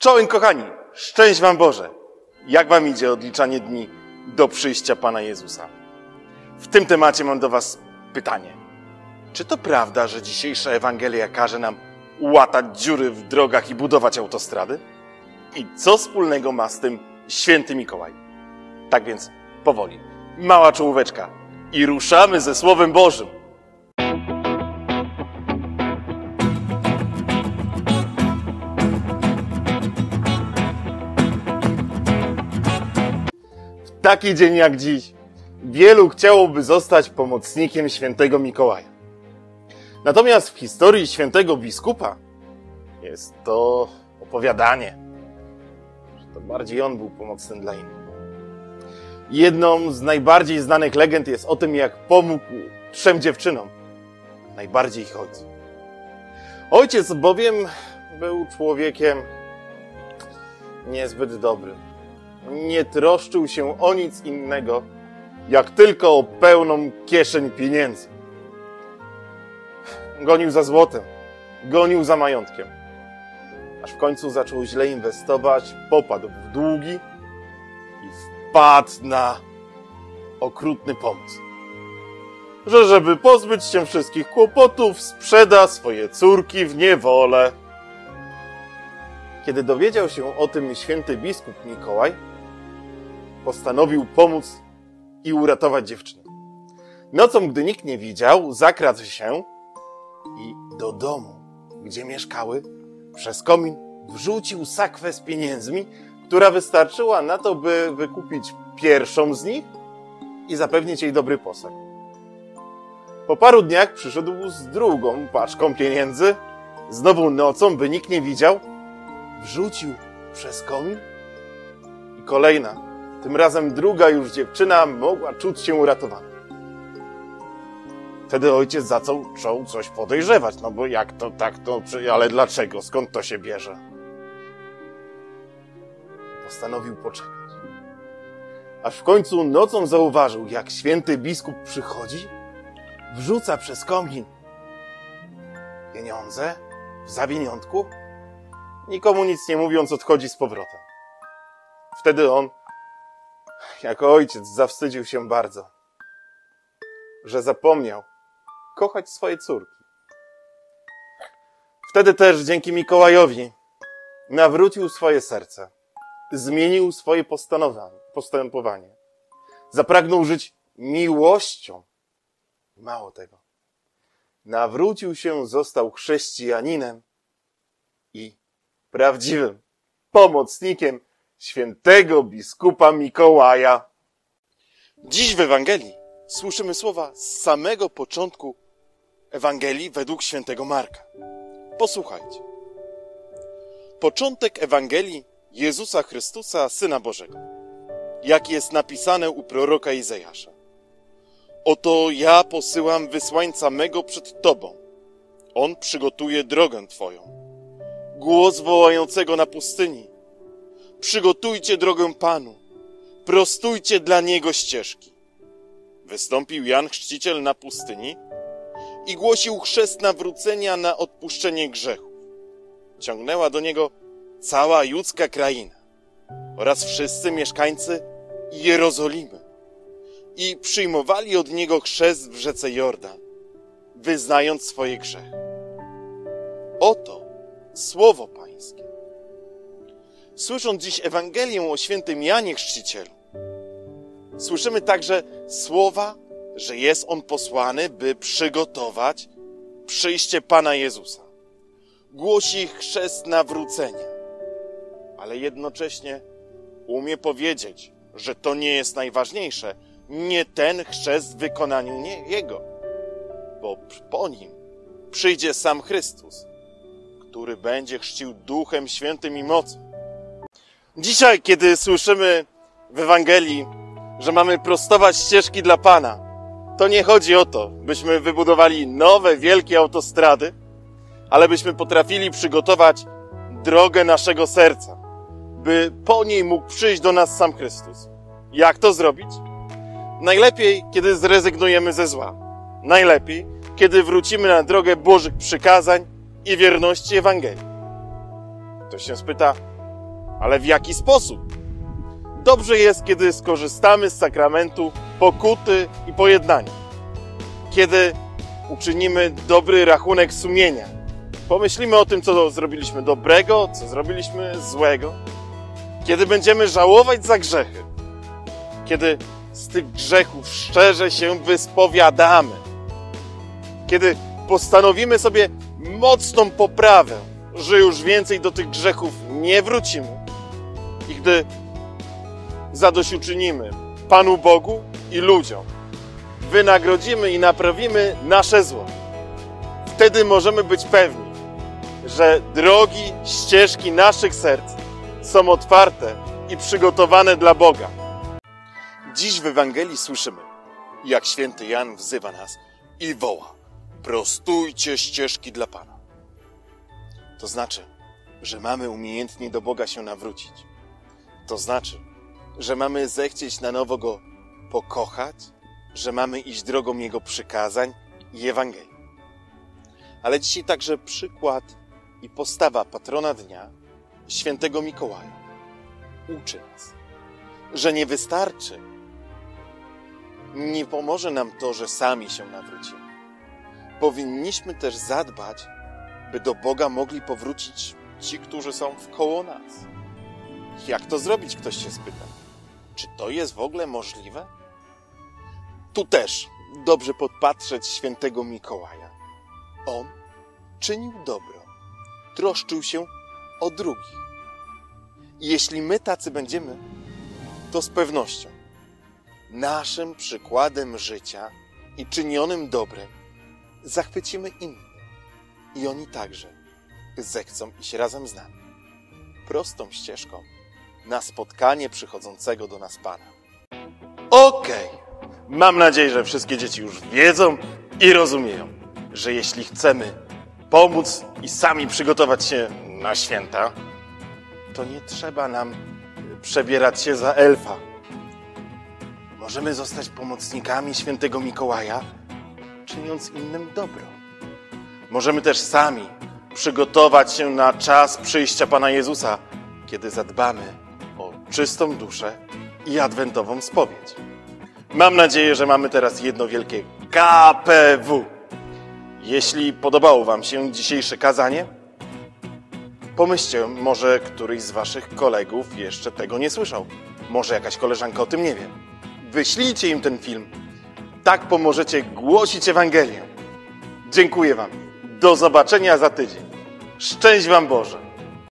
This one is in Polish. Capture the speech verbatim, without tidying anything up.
Czołem kochani, szczęść wam Boże! Jak wam idzie odliczanie dni do przyjścia Pana Jezusa? W tym temacie mam do was pytanie. Czy to prawda, że dzisiejsza Ewangelia każe nam łatać dziury w drogach i budować autostrady? I co wspólnego ma z tym święty Mikołaj? Tak więc powoli, mała czołóweczka i ruszamy ze Słowem Bożym. W taki dzień jak dziś wielu chciałoby zostać pomocnikiem świętego Mikołaja. Natomiast w historii świętego biskupa jest to opowiadanie, że to bardziej on był pomocny dla innych. Jedną z najbardziej znanych legend jest o tym, jak pomógł trzem dziewczynom, najbardziej ich ojcu. Ojciec bowiem był człowiekiem niezbyt dobrym. Nie troszczył się o nic innego, jak tylko o pełną kieszeń pieniędzy. Gonił za złotem, gonił za majątkiem. Aż w końcu zaczął źle inwestować, popadł w długi i wpadł na okrutny pomysł. Że żeby pozbyć się wszystkich kłopotów, sprzeda swoje córki w niewolę. Kiedy dowiedział się o tym święty biskup Mikołaj, postanowił pomóc i uratować dziewczynę. Nocą, gdy nikt nie widział, zakradł się i do domu, gdzie mieszkały, przez komin wrzucił sakwę z pieniędzmi, która wystarczyła na to, by wykupić pierwszą z nich i zapewnić jej dobry posag. Po paru dniach przyszedł z drugą paczką pieniędzy, znowu nocą, by nikt nie widział, wrzucił przez komin i kolejna, tym razem druga już dziewczyna mogła czuć się uratowana. Wtedy ojciec zaczął coś podejrzewać, no bo jak to tak, to, ale dlaczego, skąd to się bierze? Postanowił poczekać. Aż w końcu nocą zauważył, jak święty biskup przychodzi, wrzuca przez komin pieniądze w zawiniątku, nikomu nic nie mówiąc, odchodzi z powrotem. Wtedy on, jako ojciec, zawstydził się bardzo, że zapomniał kochać swoje córki. Wtedy też dzięki Mikołajowi nawrócił swoje serce, zmienił swoje postępowanie, zapragnął żyć miłością. Mało tego, nawrócił się, został chrześcijaninem i prawdziwym pomocnikiem świętego biskupa Mikołaja. Dziś w Ewangelii słyszymy słowa z samego początku Ewangelii według świętego Marka. Posłuchajcie. Początek Ewangelii Jezusa Chrystusa, Syna Bożego. Jak jest napisane u proroka Izajasza. Oto ja posyłam wysłańca mego przed Tobą. On przygotuje drogę Twoją. Głos wołającego na pustyni. Przygotujcie drogę Panu. Prostujcie dla Niego ścieżki. Wystąpił Jan Chrzciciel na pustyni i głosił chrzest nawrócenia na odpuszczenie grzechów. Ciągnęła do Niego cała judzka kraina oraz wszyscy mieszkańcy Jerozolimy i przyjmowali od Niego chrzest w rzece Jordan, wyznając swoje grzechy. Oto słowo Pańskie. Słysząc dziś Ewangelię o świętym Janie Chrzcicielu, słyszymy także słowa, że jest on posłany, by przygotować przyjście Pana Jezusa. Głosi chrzest nawrócenia, ale jednocześnie umie powiedzieć, że to nie jest najważniejsze, nie ten chrzest w wykonaniu nie Jego, bo po nim przyjdzie sam Chrystus, który będzie chrzcił Duchem Świętym i mocą. Dzisiaj, kiedy słyszymy w Ewangelii, że mamy prostować ścieżki dla Pana, to nie chodzi o to, byśmy wybudowali nowe, wielkie autostrady, ale byśmy potrafili przygotować drogę naszego serca, by po niej mógł przyjść do nas sam Chrystus. Jak to zrobić? Najlepiej, kiedy zrezygnujemy ze zła. Najlepiej, kiedy wrócimy na drogę Bożych przykazań i wierności Ewangelii. Ktoś się spyta, Ale w jaki sposób? Dobrze jest, kiedy skorzystamy z sakramentu pokuty i pojednania. Kiedy uczynimy dobry rachunek sumienia. Pomyślimy o tym, co zrobiliśmy dobrego, co zrobiliśmy złego. Kiedy będziemy żałować za grzechy. Kiedy z tych grzechów szczerze się wyspowiadamy. Kiedy postanowimy sobie mocną poprawę, że już więcej do tych grzechów nie wrócimy. I gdy zadośćuczynimy Panu Bogu i ludziom, wynagrodzimy i naprawimy nasze zło. Wtedy możemy być pewni, że drogi, ścieżki naszych serc są otwarte i przygotowane dla Boga. Dziś w Ewangelii słyszymy, jak święty Jan wzywa nas i woła: prostujcie ścieżki dla Pana. To znaczy, że mamy umiejętnie do Boga się nawrócić. To znaczy, że mamy zechcieć na nowo Go pokochać, że mamy iść drogą Jego przykazań i Ewangelii. Ale dzisiaj także przykład i postawa patrona dnia, świętego Mikołaja, uczy nas, że nie wystarczy, nie pomoże nam to, że sami się nawrócimy. Powinniśmy też zadbać, by do Boga mogli powrócić ci, którzy są wkoło nas. Jak to zrobić, ktoś się spyta. Czy to jest w ogóle możliwe? Tu też dobrze podpatrzeć świętego Mikołaja. On czynił dobro, troszczył się o drugich. I jeśli my tacy będziemy, to z pewnością naszym przykładem życia i czynionym dobrem zachwycimy innych. I oni także zechcą iść razem z nami prostą ścieżką na spotkanie przychodzącego do nas Pana. Okej, okay. Mam nadzieję, że wszystkie dzieci już wiedzą i rozumieją, że jeśli chcemy pomóc i sami przygotować się na święta, to nie trzeba nam przebierać się za elfa. Możemy zostać pomocnikami świętego Mikołaja, czyniąc innym dobro. Możemy też sami przygotować się na czas przyjścia Pana Jezusa, kiedy zadbamy o czystą duszę i adwentową spowiedź. Mam nadzieję, że mamy teraz jedno wielkie K P W. Jeśli podobało Wam się dzisiejsze kazanie, pomyślcie, może któryś z Waszych kolegów jeszcze tego nie słyszał. Może jakaś koleżanka o tym nie wie. Wyślijcie im ten film. Tak pomożecie głosić Ewangelię. Dziękuję Wam. Do zobaczenia za tydzień. Szczęść Wam Boże.